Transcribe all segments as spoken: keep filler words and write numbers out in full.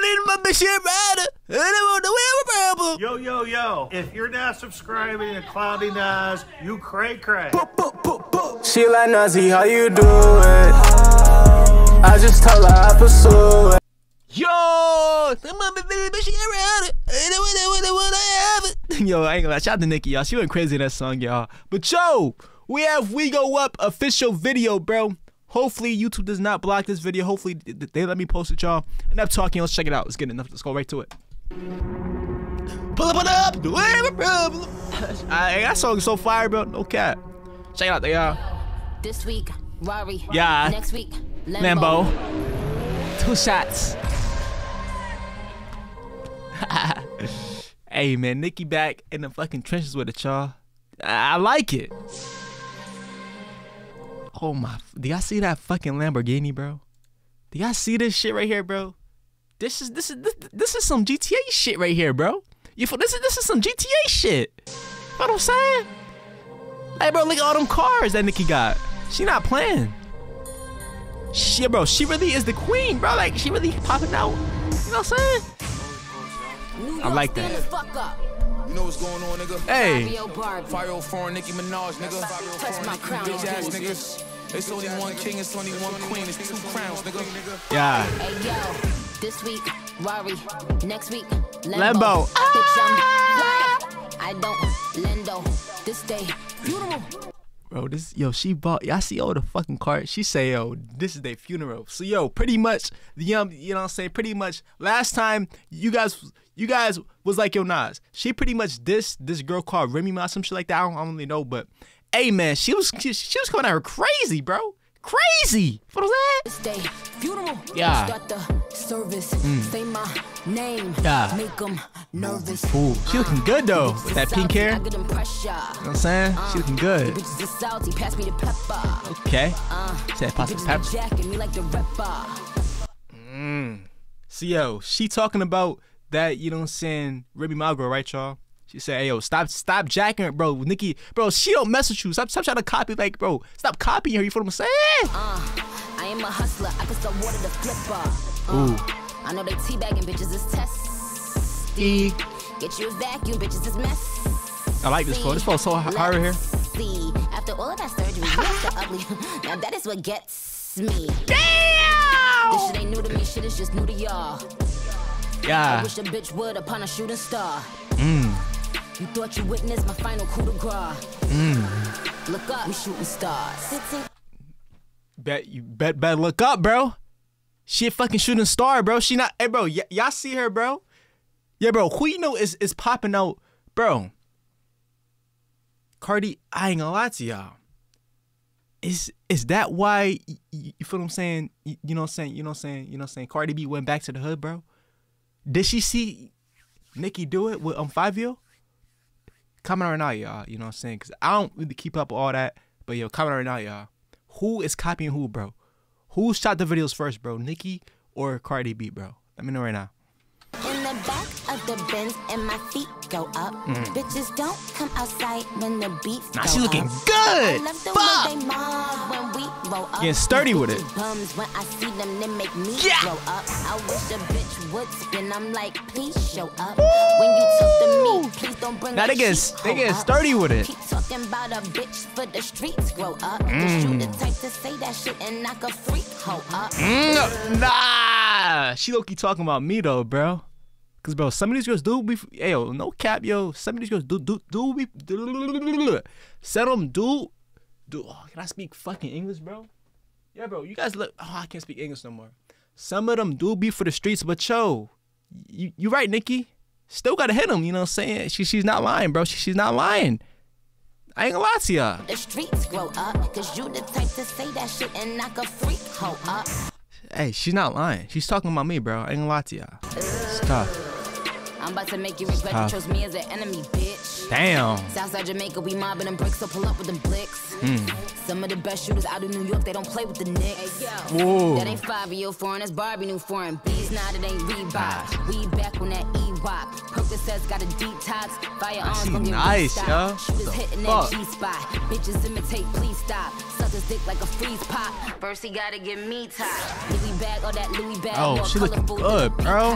my bitch here, rider. I don't want to wear a problem. Yo, yo, yo. If you're not subscribing to Cloudy Nas, you cray cray. She like Nazi, how you do it? I just told her I pursue it. Yo, my bitch here, rider. I don't want to have it. Yo, I ain't gonna lie. Shout out to Nicki, y'all. She went crazy in that song, y'all. But yo, we have We Go Up official video, bro. Hopefully YouTube does not block this video. Hopefully they let me post it, y'all. Enough talking. Let's check it out. Let's get enough. Let's go right to it. Pull up, pull up. Do whatever problem. I, that song is so fire, bro. No cap. Check it out, there, y'all. This week, Rari. Yeah. Next week, Lambo. Lambo. Two shots. Hey man, Nicki back in the fucking trenches with it, y'all. I, I like it. Oh my, do y'all see that fucking Lamborghini, bro? Do y'all see this shit right here, bro? This is this is this, this is some G T A shit right here, bro. You feel this is this is some G T A shit. You know what I'm saying? Hey bro, look at all them cars that Nicki got. She not playing. She, bro, she really is the queen, bro. Like she really popping out. You know what I'm saying? I like that. You know what's going on, nigga? Hey. five oh four Nicki Minaj, nigga. Touch my crown, Bitch ass niggas. It's only one king, it's only one queen, it's two crowns, nigga. Yeah. Hey yo, this week, Rari. Next week, Lambo. Lambo. Bitch, I'm fly. I don't lendo. This day, beautiful. Bro, this, yo, she bought, y'all see all the fucking cards. She say, yo, this is their funeral. So, yo, pretty much, the um, you know what I'm saying? Pretty much, last time, you guys, you guys was like, yo, Nas. She pretty much dissed this girl called Remy Ma, some shit like that. I don't, I don't really know, but, hey, man, she was, she, she was coming at her crazy, bro. Crazy. What was that? This day, funeral. Yeah. Start the service. Mm. Say my name. Yeah. Make them nervous. Ooh, she looking good, though, with that pink hair. I You get them pressure. know what I'm saying? She looking good. Bitches is salty, pass me the pepper. Okay. Uh, Said pass the bitches pepper. be jacking me like the rapper. Mm. So, yo, she talking about that, you know what I'm saying, Remy Ma girl, right, y'all? She said, hey, yo, stop stop jacking her, bro. Nicki, bro, she don't mess with you. Stop, stop trying to copy, like, bro. Stop copying her, you feel what I'm saying? Uh, I am a hustler, I can sell water to flipper. Ooh. I know they teabagging bitches is testy. Get you a vacuum, bitches is messy. I like this flow. This flow so hard right here. See, after all of that surgery, you so ugly. Now that is what gets me. Damn! This shit ain't new to me, shit is just new to y'all. I Yeah. wish a bitch would upon a shooting star. Mm. You thought you witnessed my final coup de grace. Mm. Look up, we shooting stars. Sitting Bet you bet better look up, bro. She a fucking shooting star, bro. She not, hey, bro, y'all see her, bro? Yeah, bro, who you know is, is popping out, bro? Cardi, I ain't gonna lie to y'all. Is is that why, you, you feel what I'm saying? You, you know what I'm saying? You know what I'm saying? You know what I'm saying? Cardi B went back to the hood, bro. Did she see Nicki do it with um five yo? Comment right now, y'all. You know what I'm saying? Because I don't really keep up with all that. But, yo, comment right now, y'all. Who is copying who, bro? Who shot the videos first, bro? Nicki or Cardi B, bro? Let me know right now. in the back of the Benz and my feet go up. Mm. Bitches don't come outside when the beats Nah, go she looking up. good. I love the Fuck. way they mob when we roll up. Getting sturdy with it. Bums when I see them, they make me Yeah. grow up. I wish a bitch would spin. I'm like, please show up. When you talk to me, please don't bring Now a they get cheap they hoe get up. sturdy with it. Keep talking about a bitch for the streets grow up. Mm. Cause you the type to say that shit and knock a freak hoe up. Mm, nah, she low key talking about me though, bro. Cause bro, some of these girls do be, hey, yo, no cap, yo. Some of these girls do do do be, do, some of them do do. Oh, can I speak fucking English, bro? Yeah, bro. You guys look. Oh, I can't speak English no more. Some of them do be for the streets, but yo, you you right, Nicki. Still gotta hit them. You know what I'm saying? She she's not lying, bro. She, she's not lying. I ain't gonna lie to y'all. The streets grow up, cause you the type to say that shit and knock a freak hoe up. Hey, she's not lying. She's talking about me, bro. I ain't gonna lie to y'all. It's tough. I'm about to make you regret you chose me as an enemy, bitch. Damn. Southside Jamaica, we mobbing them bricks, so pull up with them blicks. Mm. Some of the best shooters out of New York, they don't play with the Knicks. Hey, Whoa. that ain't five year foreign, that's Barbie new foreign. Bees, nah, that ain't Reebok. We back on that E-Wop. Percocets got a detox. Firearms She gon' get nice, restocked. yo. Shooters What the hitting fuck? that G-spot. Bitches imitate, please stop. Suckers dick like a freeze pop. First he gotta get me top. Louis bag, all that Louis bag. Oh, more she looking colorful than a good, bro. peacock.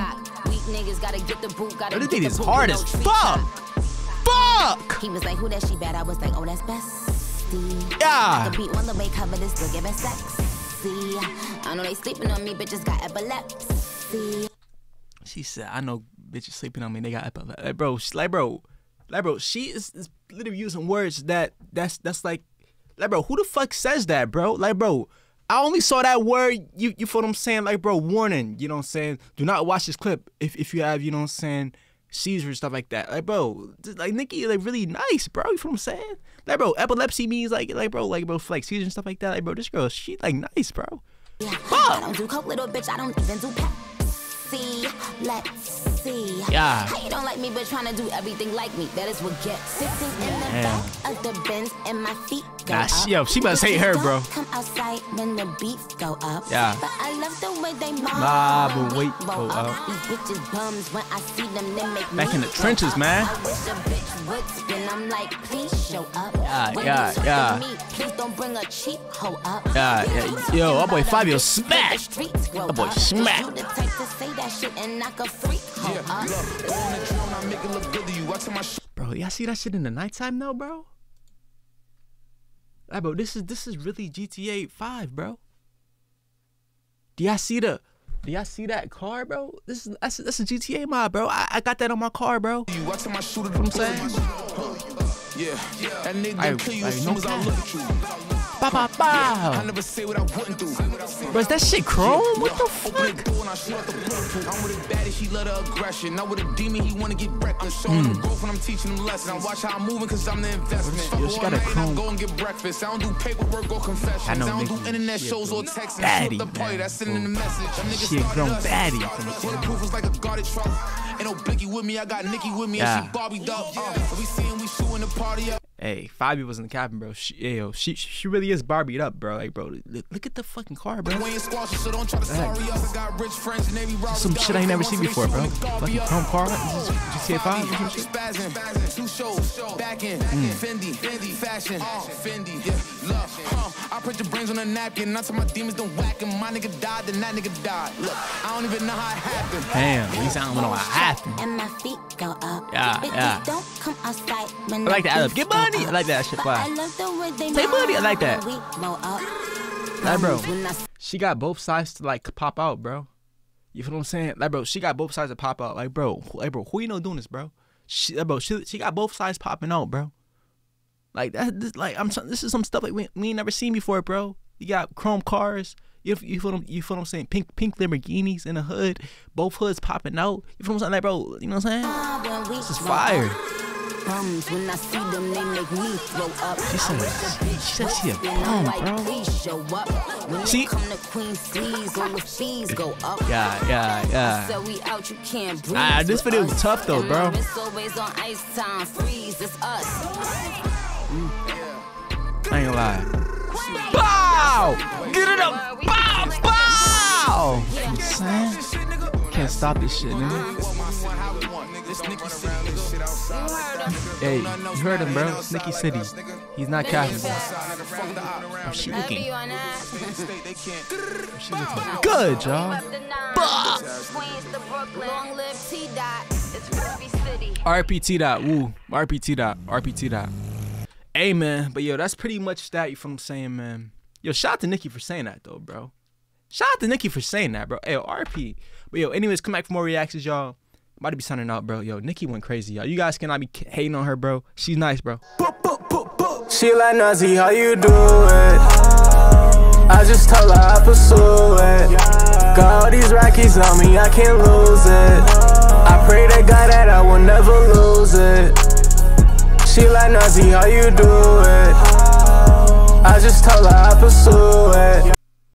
Weak niggas gotta get the boot, gotta Yo, this get beat the is boot, hard no as treat. fuck. Fuck. He was like, who that she bad? I was like, oh, that's bestie. Yeah. The beat on the way cover this still giving sexy. I know they sleeping on me, bitches got epilepsy. She said, I know bitches sleeping on me, they got epilepsy. Like, bro, she, like, bro, like, bro, she is, is literally using words that, that's, that's like, like, bro, who the fuck says that, bro? Like, bro, I only saw that word, you, you feel what I'm saying? Like, bro, warning, you know what I'm saying? Do not watch this clip if, if you have, you know what I'm saying, seizures and stuff like that. Like, bro, just, like, Nicki, like, really nice, bro, you feel what I'm saying? Like, bro, epilepsy means, like, like, bro, like, bro, for, like, seizures and stuff like that. Like, bro, this girl, she, like, nice, bro. Yeah, I don't do coke, little bitch, I don't even do Pepsi. Let's see. Yeah. How you don't like me, but trying to do everything like me? That is what gets sitting in the Damn. back of the Benz and my feet go Nah, up. she- yo, she must hate her, bro. Come outside when the beats go up. Yeah. But I love the way they mob, Mob when and we wait roll go up. up. These bitches bums when I see them, they make Back me in the go trenches, up. man. I wish a bitch would spin. I'm like, please show up. Yeah, When yeah, you talk yeah. to me, please don't bring a cheap hoe up. Yeah, yeah. Yo, our boy Fabio smack. That boy smack. You the type to say that shit and knock a freak hoe up. Bro, y'all see that shit in the nighttime though, bro? Like, bro, this is this is really G T A five, bro. Do y'all see the? Do y'all see that car, bro? This is that's, that's a G T A mod, bro. I, I got that on my car, bro. You know what I'm saying? Yeah, that nigga I- gon' kill you I as soon know as I that. look at you. Bow, bow, I bow. never say what I wouldn't do. Bro, is that shit chrome? What the Open the fuck? door and I shoot out the bulletproof. I'm with a baddie, she love the aggression. Not with a demon, he wanna get wrecked. I'm showing him growth and I'm teaching him lessons. I watch how I'm moving cause I'm the investment. Yo, she got a Fuck all chrome- night, I go and get breakfast. I don't do paperwork or confessions. I I, know don't Nicki, do internet she a shows or grown texting. baddie, Shoot up the party, man. that's sending the message. Them niggas She a started grown us. baddie. Bulletproof is like a guarded truck. Ain't no Blicky with me, I got Nicki with me Yeah. and she Barbie up. Uh, we seeing we shooting the party up. Hey, Fabio wasn't the captain, bro. She, hey, yo, she she really is Barbied up, bro. Like, bro, look, look at the fucking car, bro. We ain't squashing, so don't try to sorry us. I got rich friends and they be robbing. Some shit I ain't never seen before, bro. Fucking chrome car. This is G T A five or some shit. Spazzing, two shows, back in, Fendi, Fendi, fashion, Fendi, yeah, love, huh? I put your brains on a napkin, not till my demons don't whack him. My nigga died, then that nigga died. Look, I don't even know how it happened. Damn, you sound know what happened. And my feet go up. Yeah, Bitches yeah. don't come outside when I like the that. beats Get go money. up. I like that shit. But Wow. I love the way they Take money, I like mob that. when we blow up. Like, bro, When I she got both sides to like pop out, bro. You feel what I'm saying? Like, bro, she got both sides to pop out. Like, bro, who- like, bro, who you know doing this, bro? She, like, bro, she, she got both sides popping out, bro. Like that, this, like I'm, this is some stuff like we, we ain't never seen before, bro. You got chrome cars. You, you feel them, you feel what I'm saying? Pink, pink Lamborghinis in the hood. Both hoods popping out. You feel what I'm saying? Like, bro, you know what I'm saying? mob when we This is blow fire. up. Bums when I see them, they make me throw up. She said- I wish a bitch she said she a would spin. I'm bum, like, bro. please show up. When See? they come to Queen C's, all the fees go up. Yeah, yeah, yeah. So we out, you can't breathe. Ah, this with video was us. tough though, And bro. my wrist always on ice time, freeze, it's us. I ain't gonna lie. Bow! Get it up! Bow! Bow! You know what I'm saying? Can't stop this shit, nigga. Hey, you heard him, bro. It's Nicki City. He's not capping. Oh, she Love looking you on that. good, y'all. Queens to Brooklyn. Long live T-Dot. It's Ruby City. R P T dot, woo. R P T dot, R P T dot. Hey, man. But, yo, that's pretty much that, you feel what I'm saying, man? Yo, shout out to Nicki for saying that, though, bro. Shout out to Nicki for saying that, bro. Hey, yo, R P. But, yo, anyways, come back for more reactions, y'all. I'm about to be signing out, bro. Yo, Nicki went crazy, y'all. You guys cannot be hating on her, bro. She's nice, bro. She like Nazi, how you do it? I just told her I pursue it. Got all these Rockies on me, I can't lose it. I pray to God that I will never lose it. She like Nazi, how you do it? I just told her I pursue it.